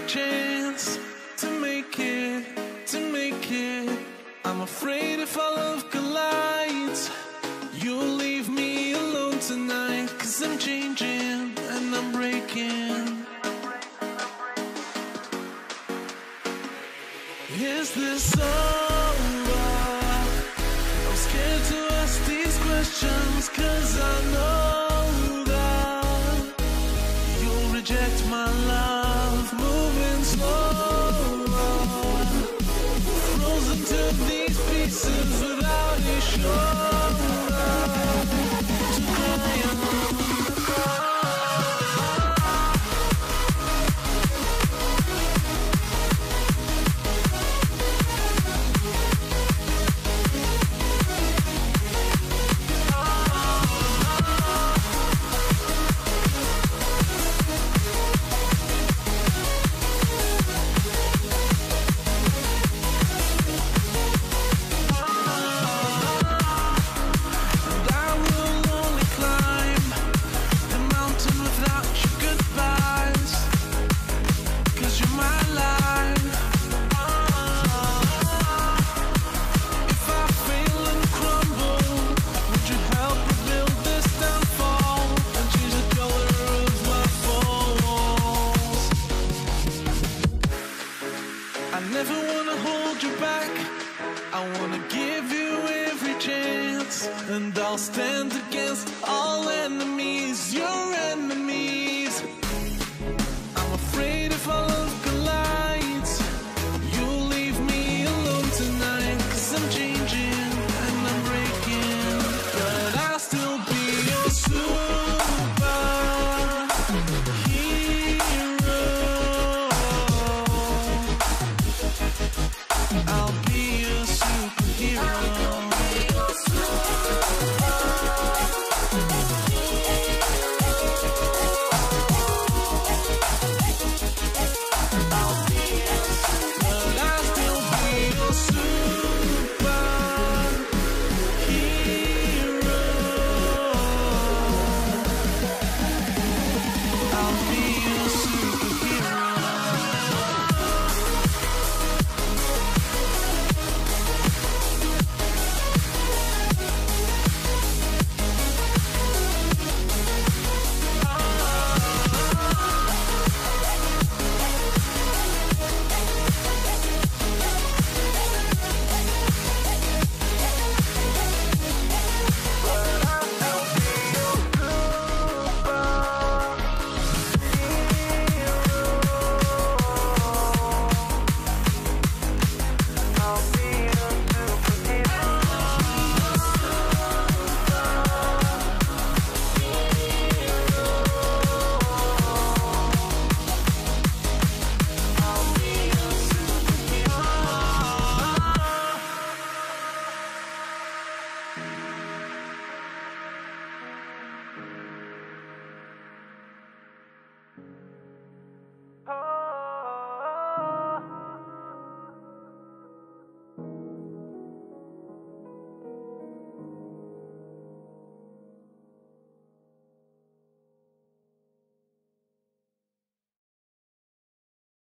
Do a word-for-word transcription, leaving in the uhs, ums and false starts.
chance to make it, to make it. I'm afraid if our love collides, you'll leave me alone tonight. Cause I'm changing and I'm breaking. Is this over? I'm scared to ask these questions, cause I know that you'll reject my love. Moving slower, frozen to these pieces without a shoulder to cry on. I never wanna hold you back. I wanna give you every chance, and I'll stand against all enemies. You're